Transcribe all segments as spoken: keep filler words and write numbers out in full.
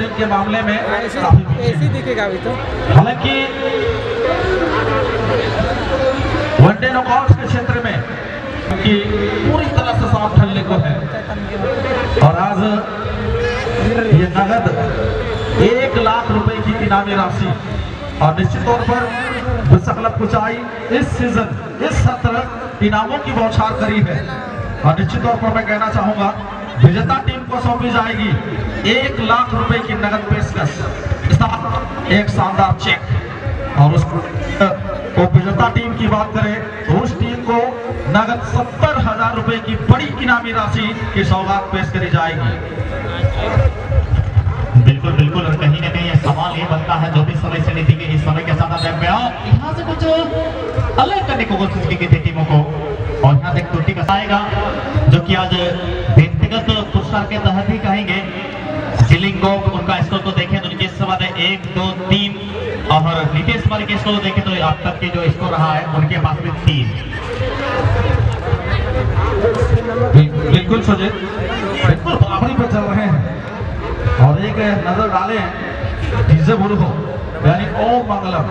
Scoring के मामले में काफी ऐसे दिखेगा अभी तो। हालांकि वनडे नॉकआउट के क्षेत्र में क्योंकि पूरी तरह से साफ ढलने को है और आज ये नगद एक लाख रुपए की इनामी राशि और निश्चित तौर पर विश्व कुचाई इस सीजन इस सत्र इनामों की बौछार करी है और निश्चित तौर पर मैं कहना चाहूंगा विजेता टीम को सौंपी जाएगी एक लाख रुपए की नगद पेशकश, एक शानदार चेक और उस तो विजेता टीम की बात करें तो उस टीम को नगद सत्तर हजार रुपए की बड़ी इनामी राशि की सौगात पेश करी जाएगी। बिल्कुल बिल्कुल और कहीं ना कहीं ये सवाल ये बनता है जो भी समय से नीति के इस समय के साथ में यहाँ से कुछ अलग करने को कोशिश की गई थी टीमों को और यहाँ से त्रुटि का आएगा जो कि आज व्यक्तिगत पुरस्कार के तहत ही कहेंगे। जिलिंग उनका स्कोर तो देखें तो नीतीश सवाल है एक दो तीन और नीतीश कुमार के स्कोर देखें तो अब तक के जो स्कोर रहा है उनके पास में तीन। बिल्कुल सुजीत बिल्कुल बराबरी पे चल रहे हैं और एक नजर डाले डीजे बुरु यानी ओम मंगलम,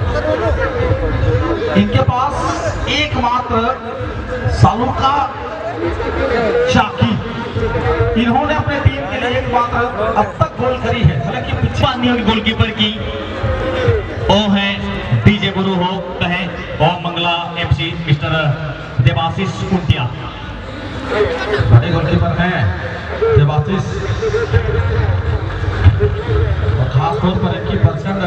इनके पास एकमात्र सालुका शाकी, इन्होंने अपने टीम के लिए एकमात्र अब तक गोल करी है। हालांकि पिछले गोलकीपर की ओ है डीजे गुरु हो कहे ओम मंगला एमसी मिस्टर देवाशीष कुंटिया बड़े गोलकीपर हैं देवाशीष और खास तौर पर इनकी प्रचंड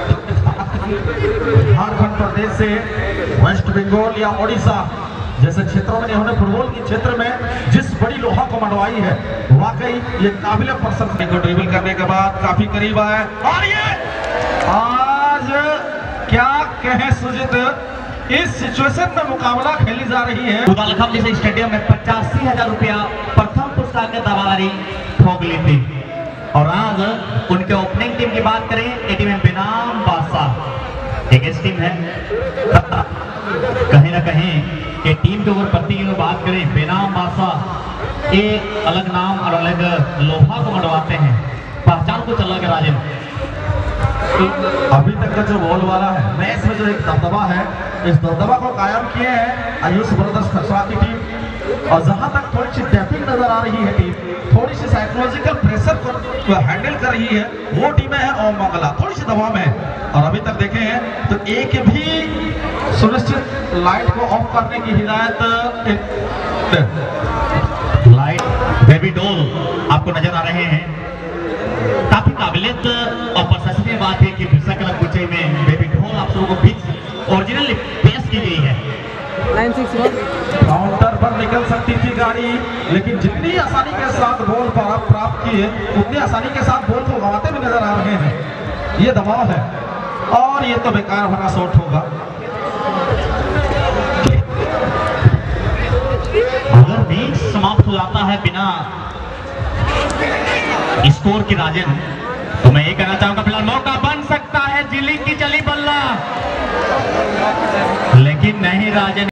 झारखंड प्रदेश से वेस्ट बंगाल या ओडिशा जैसे क्षेत्रों में इन्होंने फुटबॉल के क्षेत्र में जिस बड़ी लोहा को मंडवाई है वाकई ये काबिल प्रशंसा को ड्रिबल करने के बाद काफी करीब आए और ये आज क्या कहें सुजीत इस सिचुएशन में मुकाबला खेली जा रही है। उदालखम जैसे स्टेडियम में पचासी हजार रुपया प्रथम पुरस्कार के दावेदारी ठोक ली थी और आज उनके ओपनिंग टीम की बात करें ये टीम है बेनाम बादशाह एक टीम है कहीं ना कहीं कि टीम के ऊपर प्रति की बात करें बेनाम बादशाह एक अलग नाम और अलग लोहा को मंडवाते हैं पहचान कुछ अलग है राजन। अभी तक का जो बॉल वाला है मैच में जो एक दबदबा है इस दबदबा को कायम किए हैं आयुष ब्रदर्स खसरा की टीम और जहां तक थोड़ी सी टैपिंग नजर आ रही है टीम थोड़ी सी साइकोलॉजिकल प्रेशर को हैंडल कर रही है वो टीमें हैं ओम मंगला थोड़ी सी दबाव में है और अभी तक देखे हैं तो एक भी सुनिश्चित लाइट को ऑफ करने की हिदायत लाइट बेबी डॉल आपको नजर आ रहे हैं काफी काबिलियत और प्रशंसनीय बात है कि बिरसा क्लब कुचे में बेबी ढोल आप लोगों को बीच ओरिजिनल पेश की गई है। काउंटर पर निकल सकती थी गाड़ी लेकिन जितनी आसानी के साथ बॉल प्राप्त किए उतनी आसानी के साथ बॉल को गंवाते भी नजर आ रहे हैं। ये दबाव है और ये तो बेकार भरा शॉट होगा। अगर मैच समाप्त हो जाता है बिना स्कोर की राजन तो मैं ये कहना चाहूंगा फिलहाल मौका बन सकता है जिलिंग की चली बल्ला लेकिन नहीं राजन।